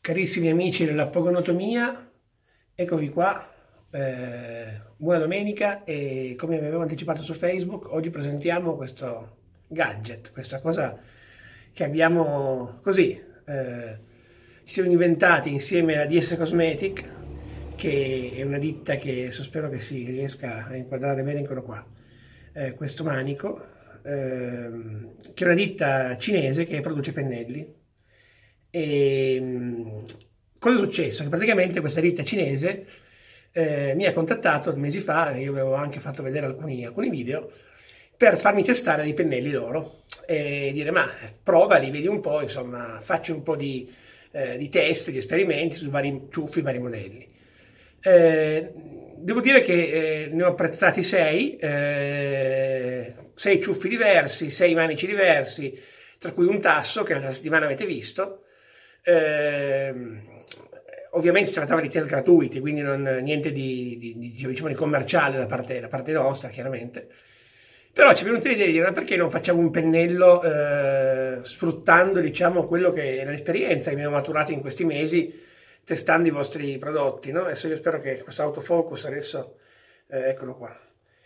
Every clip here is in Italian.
Carissimi amici della Pogonotomia, eccovi qua, buona domenica e come vi avevo anticipato su Facebook, oggi presentiamo questo gadget, questa cosa che abbiamo così, ci siamo inventati insieme alla DS Cosmetic, che è una ditta che spero che si riesca a inquadrare bene, eccolo qua, questo manico, che è una ditta cinese che produce pennelli. E cosa è successo? Che praticamente questa ditta cinese mi ha contattato mesi fa, io avevo anche fatto vedere alcuni video, per farmi testare dei pennelli loro e dire ma provali, vedi un po', insomma, facci un po' di test, di esperimenti su vari ciuffi, vari modelli. Devo dire che ne ho apprezzati 6 ciuffi diversi, 6 manici diversi, tra cui un tasso che l'altra settimana avete visto. Ovviamente si trattava di test gratuiti, quindi niente diciamo, di commerciale da parte nostra, chiaramente. Però ci è venuta l'idea di dire, ma perché non facciamo un pennello sfruttando, diciamo, quello che è l'esperienza che abbiamo maturato in questi mesi testando i vostri prodotti, no? Adesso io spero che questo autofocus adesso, eccolo qua.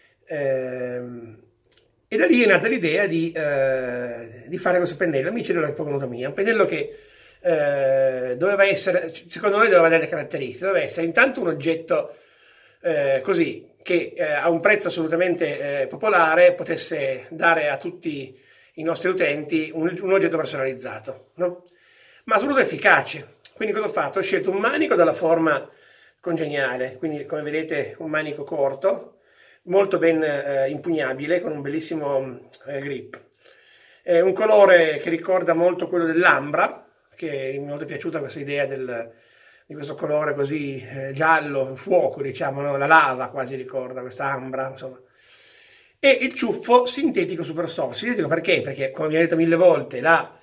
E da lì è nata l'idea di fare questo pennello, amici della Pogonotomia, un pennello che doveva essere, secondo noi doveva delle caratteristiche, doveva essere intanto un oggetto così, che a un prezzo assolutamente popolare potesse dare a tutti i nostri utenti un oggetto personalizzato, no? Ma soprattutto efficace. Quindi cosa ho fatto? Ho scelto un manico dalla forma congeniale, quindi come vedete un manico corto, molto ben impugnabile, con un bellissimo grip. Un colore che ricorda molto quello dell'ambra, che mi è molto piaciuta questa idea di questo colore così giallo, fuoco, diciamo, no? La lava quasi ricorda questa ambra, insomma. E il ciuffo sintetico super soft. Sintetico perché? Perché, come vi ho detto 1000 volte,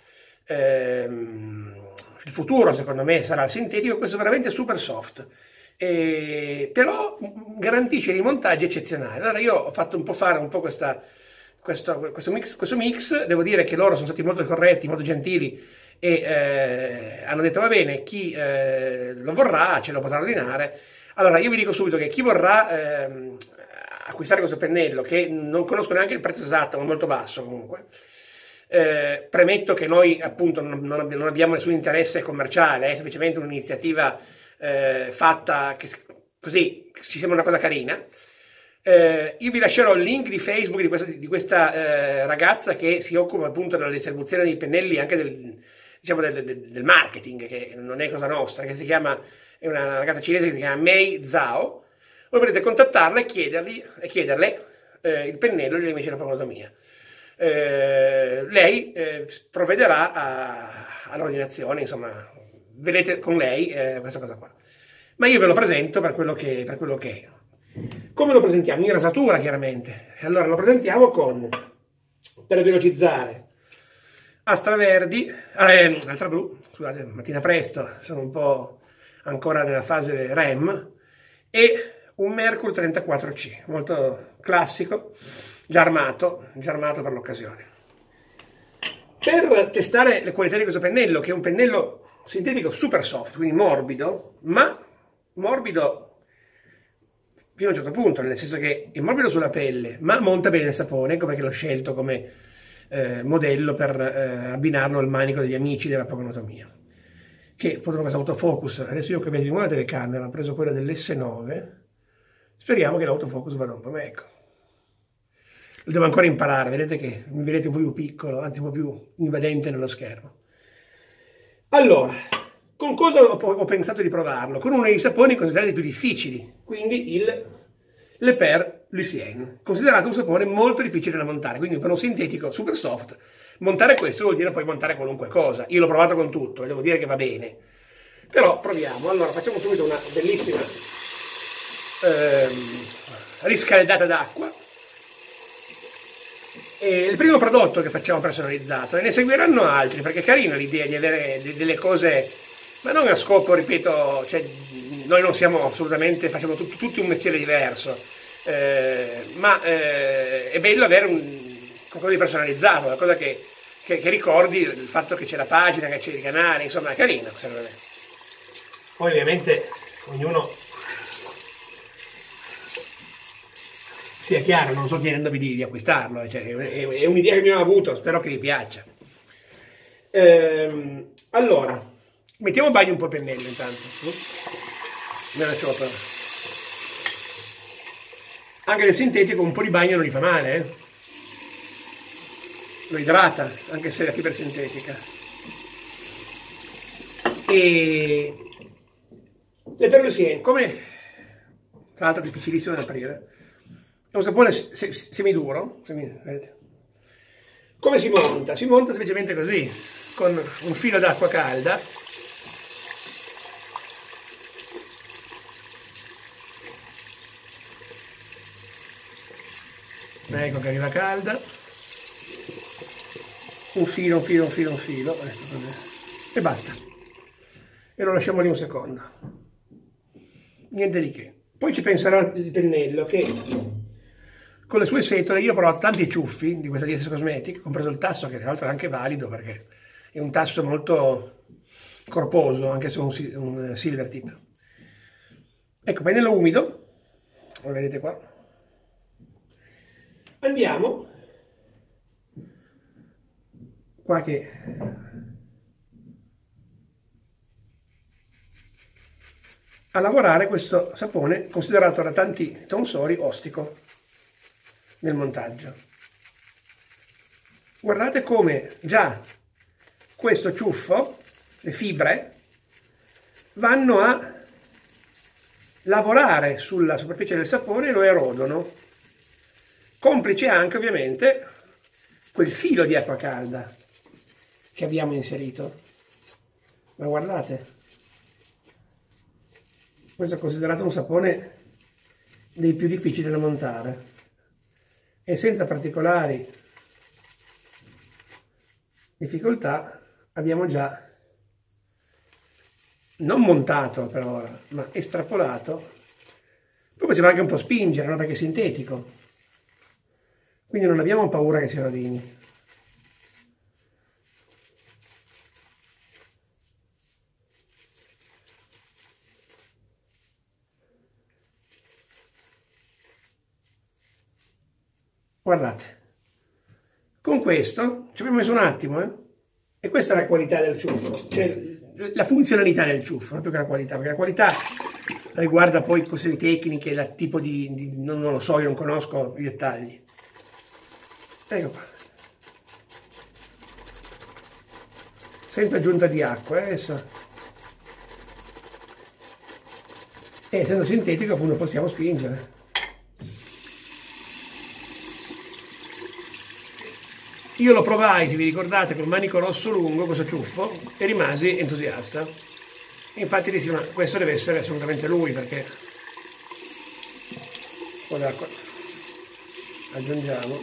il futuro secondo me sarà il sintetico, questo è veramente super soft. Però garantisce dei montaggi eccezionali. Allora io ho fatto fare un po' questo mix, devo dire che loro sono stati molto corretti, molto gentili e hanno detto va bene, chi lo vorrà ce lo potrà ordinare. Allora io vi dico subito che chi vorrà acquistare questo pennello, che non conosco neanche il prezzo esatto, ma molto basso comunque, premetto che noi appunto non abbiamo nessun interesse commerciale, è semplicemente un'iniziativa fatta che, così ci sembra una cosa carina. Io vi lascerò il link di Facebook di questa ragazza che si occupa appunto della distribuzione dei pennelli, anche del marketing, che non è cosa nostra, che è una ragazza cinese che si chiama Mei Zhao. Voi potete contattarla e chiederle il pennello degli amici della Pogonotomia. Lei provvederà all'ordinazione, insomma, vedete con lei questa cosa qua. Ma io ve lo presento per quello che è. Come lo presentiamo? In rasatura, chiaramente. Allora lo presentiamo per velocizzare, Astra Verdi, Astra Blu, scusate, mattina presto, sono un po' ancora nella fase REM, e un Merkur 34C, molto classico, già armato per l'occasione. Per testare le qualità di questo pennello, che è un pennello sintetico super soft, quindi morbido, ma morbido fino a un certo punto, nel senso che è morbido sulla pelle, ma monta bene il sapone, ecco perché l'ho scelto come modello per abbinarlo al manico degli amici della Pogonotomia. Che purtroppo questo autofocus, adesso io ho cambiato di nuovo la telecamera, ho preso quella dell'S9, speriamo che l'autofocus vada un po' meglio. Ecco. Lo devo ancora imparare, vedete che mi vedete un po' più piccolo, anzi un po' più invadente nello schermo. Allora, con cosa ho pensato di provarlo? Con uno dei saponi considerati più difficili, quindi il Le Per Lucien, considerato un sapone molto difficile da montare, quindi per un sintetico super soft, montare questo vuol dire poi montare qualunque cosa. Io l'ho provato con tutto e devo dire che va bene. Però proviamo. Allora, facciamo subito una bellissima riscaldata d'acqua. Il primo prodotto che facciamo personalizzato, e ne seguiranno altri, perché è carina l'idea di avere delle cose, ma non a scopo, ripeto, cioè, noi non siamo assolutamente, facciamo tutti un mestiere diverso, ma è bello avere qualcosa di personalizzato, una cosa che ricordi il fatto che c'è la pagina, che c'è il canale, insomma è carino, secondo me. Poi ovviamente ognuno sia chiaro, non sto chiedendovi di acquistarlo, cioè, è un'idea che mi ho avuto, spero che vi piaccia. Allora, mettiamo a bagno un po' il pennello intanto. Nella ciotola. Anche del sintetico un po' di bagno non gli fa male, eh? Lo idrata, anche se è la fibra sintetica. E le perlusien, come tra l'altro difficilissimo da aprire, è un sapone semiduro, vedete? Come si monta? Si monta semplicemente così, con un filo d'acqua calda. Ecco che arriva calda. Un filo, ecco, e basta. E lo lasciamo lì un secondo. Niente di che. Poi ci penserà il pennello che con le sue setole, io ho provato tanti ciuffi di questa DS Cosmetic, compreso il tasso che tra l'altro è anche valido perché è un tasso molto corposo, anche se è un silver tip. Ecco, pennello umido, lo vedete qua. Andiamo qua che a lavorare questo sapone considerato da tanti tonsori ostico nel montaggio. Guardate come già questo ciuffo, le fibre, vanno a lavorare sulla superficie del sapone e lo erodono, complice anche ovviamente quel filo di acqua calda che abbiamo inserito. Ma guardate, questo è considerato un sapone dei più difficili da montare e senza particolari difficoltà abbiamo già non montato per ora, ma estrapolato. Poi possiamo anche un po' spingere, no? Perché è sintetico, quindi non abbiamo paura che si rovini. Guardate, con questo ci abbiamo messo un attimo, e questa è la qualità del ciuffo, cioè la funzionalità del ciuffo, non più che la qualità, perché la qualità riguarda poi questioni tecniche, il tipo non lo so, io non conosco i dettagli. Ecco qua. Senza aggiunta di acqua, adesso. E essendo sintetico appunto possiamo spingere. Io lo provai, se vi ricordate, col manico rosso lungo, questo ciuffo, e rimasi entusiasta. Infatti dissi, ma questo deve essere assolutamente lui, perché un po' d'acqua aggiungiamo.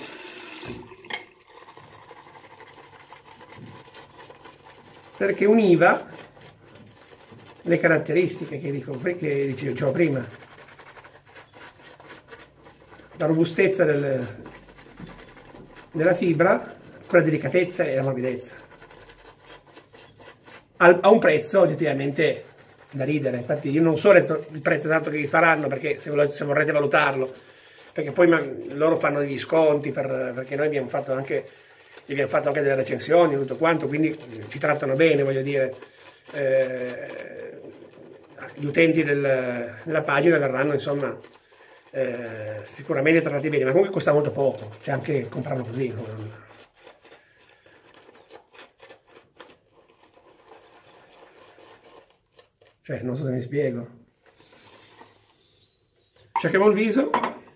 Perché univa le caratteristiche che dicevo prima. La robustezza della fibra, con la delicatezza e la morbidezza, a un prezzo oggettivamente da ridere. Infatti io non so il prezzo esatto che vi faranno, perché se vorrete valutarlo, perché poi loro fanno degli sconti, perché noi abbiamo fatto anche delle recensioni, tutto quanto, quindi ci trattano bene, voglio dire. Gli utenti della pagina verranno insomma sicuramente trattati bene, ma comunque costa molto poco, c'è anche comprarlo così. Cioè, non so se mi spiego. Cerchiamo il viso.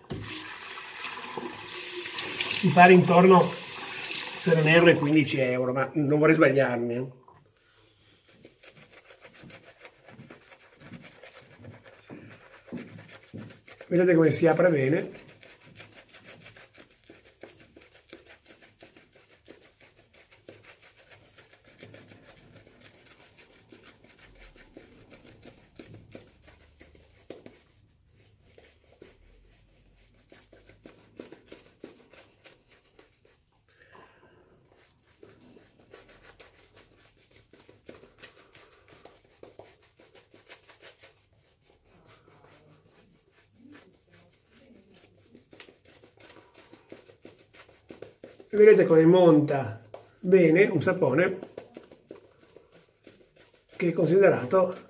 Mi pare intorno, se non erro, ai 15 euro, ma non vorrei sbagliarmi. Vedete come si apre bene. vedete come monta bene un sapone che è considerato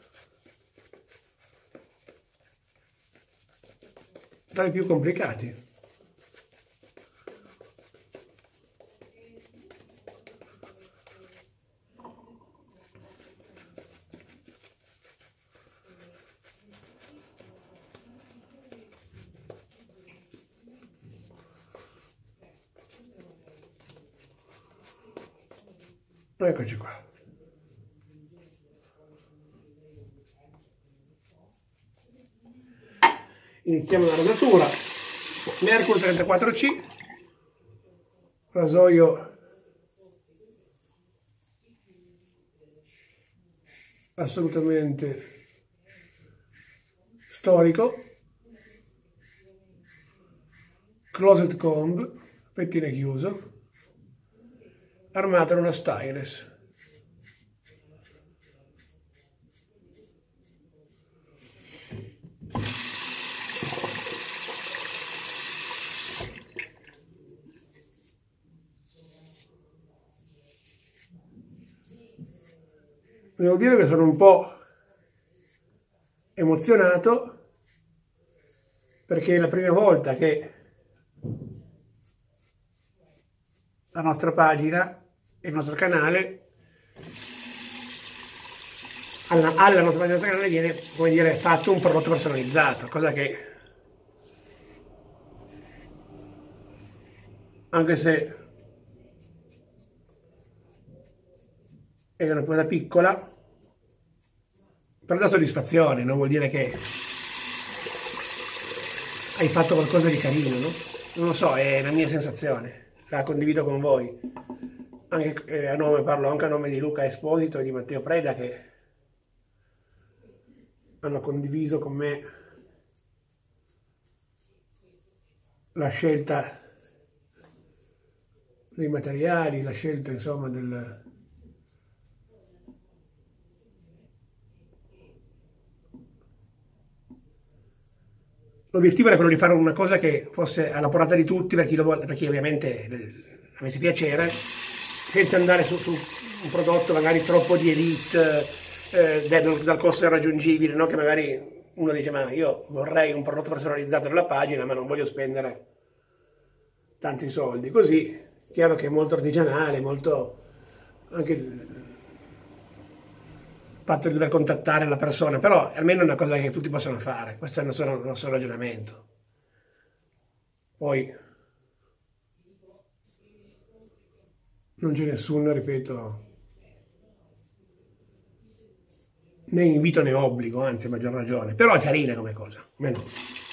tra i più complicati. Eccoci qua. Iniziamo la rosatura. Mercury 34C, rasoio assolutamente storico, closet comb, pettine chiuso, armato in una stylus. Devo dire che sono un po' emozionato perché è la prima volta che la nostra pagina e il nostro canale alla nostra pagina del canale viene, come dire, fatto un prodotto personalizzato, cosa che anche se è una cosa piccola, per dà soddisfazione, non vuol dire che hai fatto qualcosa di carino, no? Non lo so, è la mia sensazione, la condivido con voi. Anche parlo anche a nome di Luca Esposito e di Matteo Preda, che hanno condiviso con me la scelta dei materiali, la scelta insomma del... L'obiettivo era quello di fare una cosa che fosse alla portata di tutti, per chi ovviamente avesse piacere, senza andare su un prodotto magari troppo di elite, dal costo irraggiungibile, no? Che magari uno dice ma io vorrei un prodotto personalizzato nella pagina ma non voglio spendere tanti soldi. Così, chiaro che è molto artigianale, molto anche il fatto di dover contattare la persona, però almeno è una cosa che tutti possono fare, questo è il nostro ragionamento. Poi non c'è nessun, ripeto, né invito né obbligo, anzi a maggior ragione, però è carina come cosa, almeno.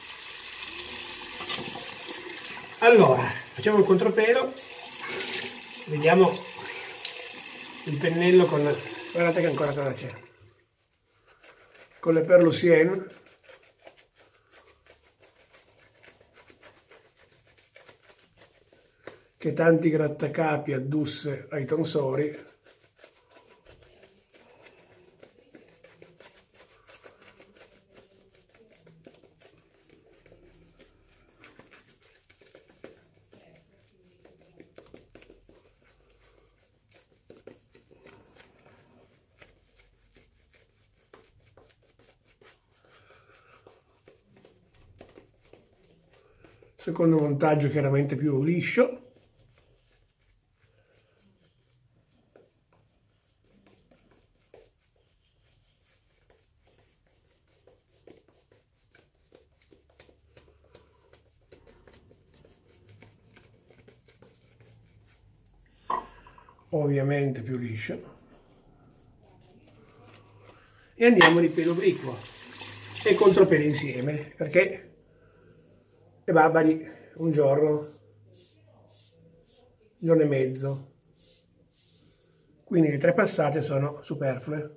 Allora, facciamo un contropelo, vediamo il pennello con... Guardate che ancora cosa c'è. Con le Perlucien. Che tanti grattacapi addusse ai tonsori. Secondo montaggio chiaramente più liscio. Ovviamente più liscio. E andiamo di pelo obliquo e contropelo insieme, perché le Barbari un giorno e mezzo, quindi le 3 passate sono superflue.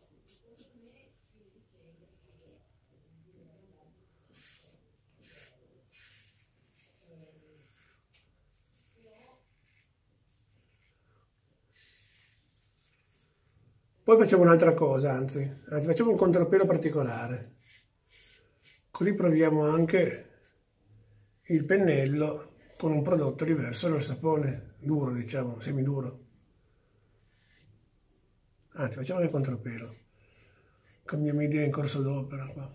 Poi facciamo un'altra cosa, anzi facciamo un contropelo particolare, così proviamo anche il pennello con un prodotto diverso dal sapone duro, diciamo, semiduro. Anzi, facciamo il contropelo. Cambiamo idea in corso d'opera qua.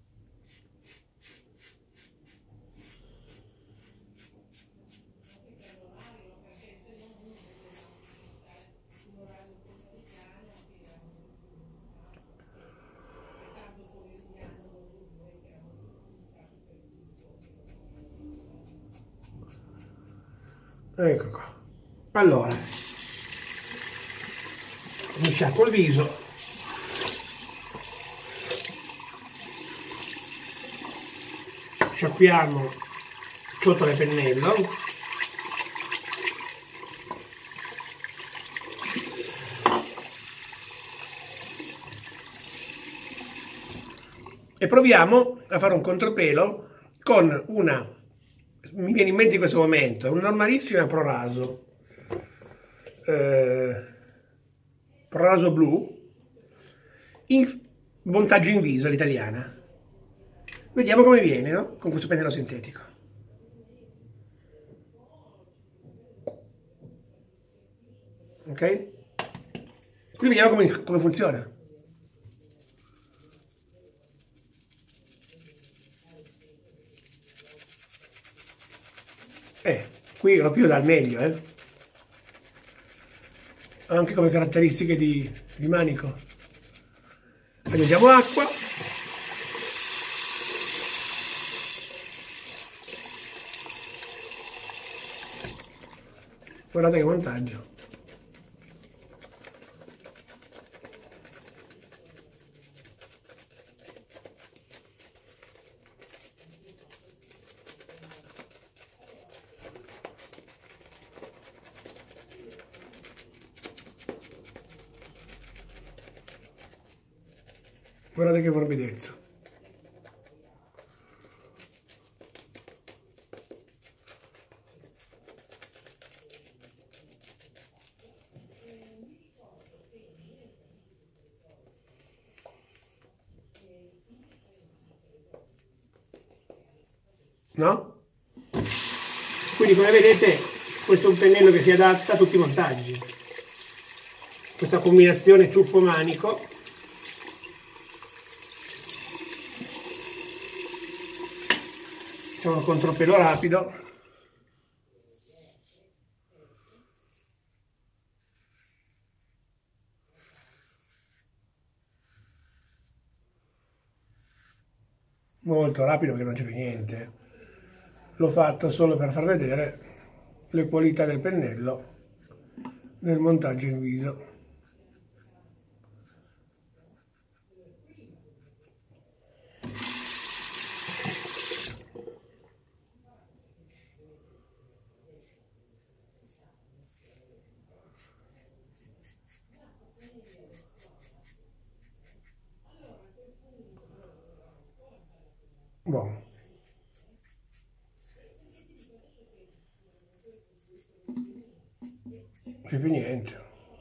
Ecco qua. Allora, mi sciacquo il viso. Sciacquiamo sotto le pennello. E proviamo a fare un contropelo con una, mi viene in mente in questo momento, una normalissima Proraso, Proraso blu, in montaggio in viso all'italiana. Vediamo come viene, no? Con questo pennello sintetico. Ok? Quindi vediamo come funziona. Qui lo più dal meglio, anche come caratteristiche di manico. Aggiungiamo acqua. Guardate che montaggio. Guardate che morbidezza. No? Quindi come vedete questo è un pennello che si adatta a tutti i montaggi. Questa combinazione ciuffo-manico. Facciamo un contropelo rapido. Molto rapido perché non c'è più niente. L'ho fatto solo per far vedere le qualità del pennello nel montaggio in viso. Buono. Non c'è più niente.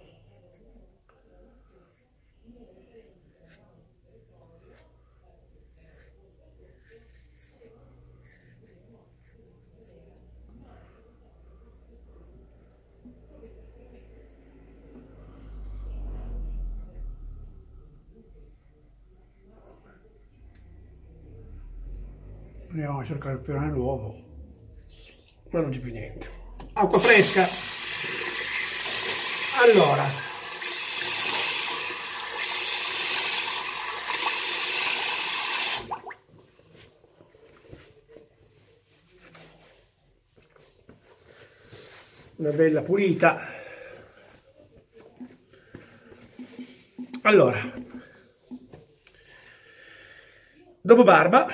Andiamo a cercare il pirone nuovo, ma non c'è più niente. Acqua fresca. Allora, una bella pulita. Allora, dopo barba,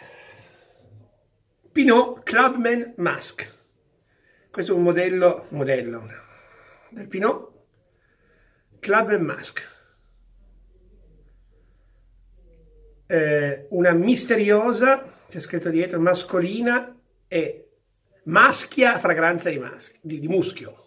Pinot Clubman Mask. Questo è un modello del Pinot Clubman Mask. Una misteriosa, c'è scritto dietro, mascolina e maschia fragranza di muschio.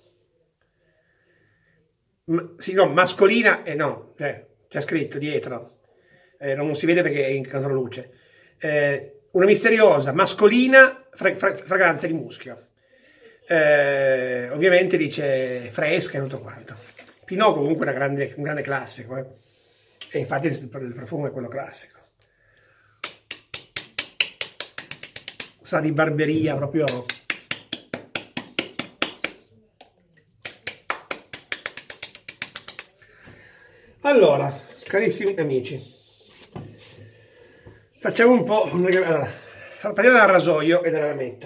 Sì, no, mascolina e no, c'è scritto dietro. Non si vede perché è in controluce. Una misteriosa mascolina fragranza di muschio. Ovviamente dice fresca e tutto quanto. Pinot comunque è un grande classico, e infatti il profumo è quello classico. Sa di barberia proprio. Allora, carissimi amici, facciamo un po'. Allora, parliamo del rasoio e della lametta.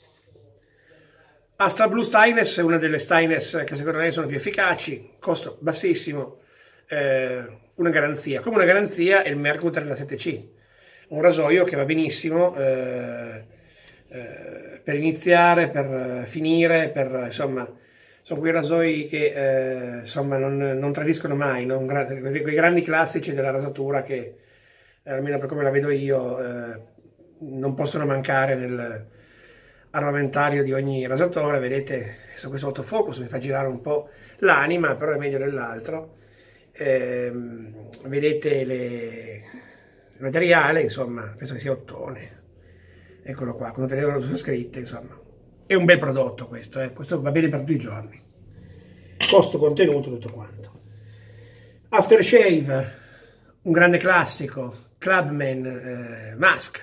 Astra Blue Stainless è una delle stainless che secondo me sono più efficaci, costo bassissimo, una garanzia. Come una garanzia è il Mercury 37C, un rasoio che va benissimo per iniziare, per finire, insomma, sono quei rasoi che insomma non tradiscono mai, no? Quei grandi classici della rasatura che, almeno per come la vedo io, non possono mancare nel armamentario di ogni rasatore. Vedete, su questo autofocus mi fa girare un po' l'anima, però è meglio dell'altro. Vedete il materiale, insomma, penso che sia ottone, eccolo qua, con tutte le ore sono scritte, insomma. È un bel prodotto questo, questo va bene per tutti i giorni. Costo, contenuto, tutto quanto. Aftershave, un grande classico, Clubman Mask,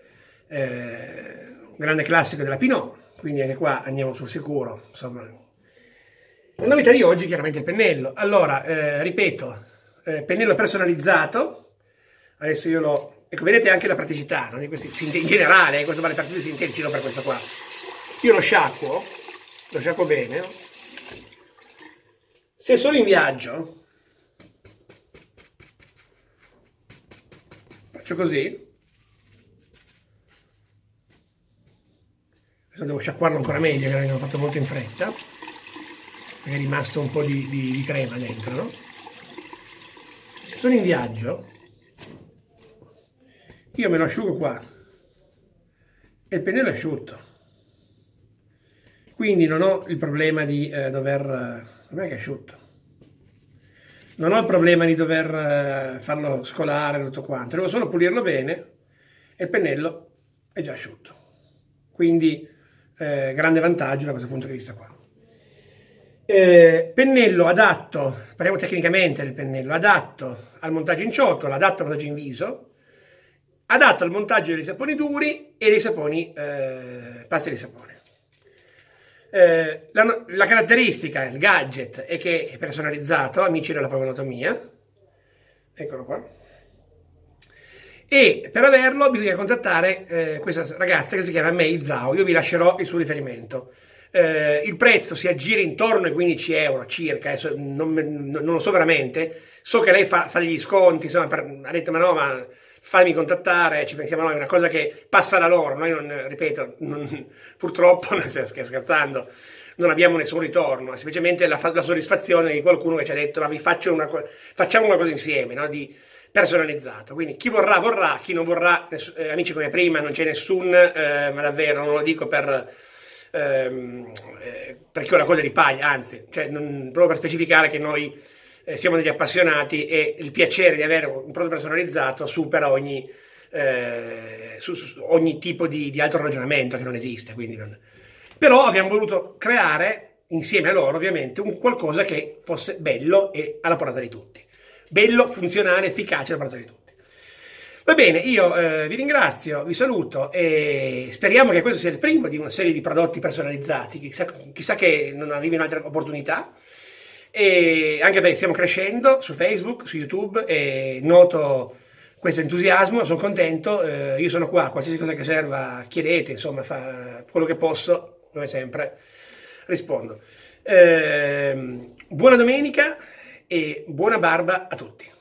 un grande classico della Pinot, quindi anche qua andiamo sul sicuro, insomma. La novità di oggi chiaramente il pennello. Allora, ripeto, pennello personalizzato, adesso io lo... Ecco, vedete anche la praticità, no? Di questi, in generale, questo vale per tutti i sintetici, non per questo qua. Io lo sciacquo bene. No? Se sono in viaggio, faccio così. Adesso devo sciacquarlo ancora meglio, perché l'ho fatto molto in fretta, perché è rimasto un po' di crema dentro, no? Se sono in viaggio, io me lo asciugo qua e il pennello è asciutto. Quindi non ho il problema di dover... non è che è asciutto. Non ho il problema di dover farlo scolare tutto quanto. Devo solo pulirlo bene e il pennello è già asciutto. Quindi grande vantaggio da questo punto di vista qua. Pennello adatto, parliamo tecnicamente del pennello, adatto al montaggio in ciotola, adatto al montaggio in viso, adatto al montaggio dei saponi duri e dei saponi pasta di sapone. La caratteristica, il gadget, è che è personalizzato, amici della pavonotomia, eccolo qua, e per averlo bisogna contattare questa ragazza che si chiama Mei Zhao. Io vi lascerò il suo riferimento. Il prezzo si aggira intorno ai 15 euro circa, non lo so veramente, so che lei fa degli sconti, insomma, ha detto ma fammi contattare, ci pensiamo noi, è una cosa che passa da loro, noi non, ripeto, purtroppo, scherzando, non abbiamo nessun ritorno, è semplicemente la soddisfazione di qualcuno che ci ha detto ma facciamo una cosa insieme, no? Di personalizzato, quindi chi vorrà vorrà, chi non vorrà, amici come prima, non c'è nessun, ma davvero non lo dico perché ho la coda di paglia, anzi, cioè, proprio per specificare che noi siamo degli appassionati e il piacere di avere un prodotto personalizzato supera ogni tipo di altro ragionamento che non esiste. Quindi Però abbiamo voluto creare, insieme a loro ovviamente, un qualcosa che fosse bello e alla portata di tutti. Bello, funzionale, efficace alla portata di tutti. Va bene, io vi ringrazio, vi saluto e speriamo che questo sia il primo di una serie di prodotti personalizzati, chissà che non arrivino altre opportunità. E anche perché stiamo crescendo su Facebook, su YouTube e noto questo entusiasmo, sono contento, io sono qua, qualsiasi cosa che serva chiedete, insomma, quello che posso, come sempre, rispondo. Buona domenica e buona barba a tutti.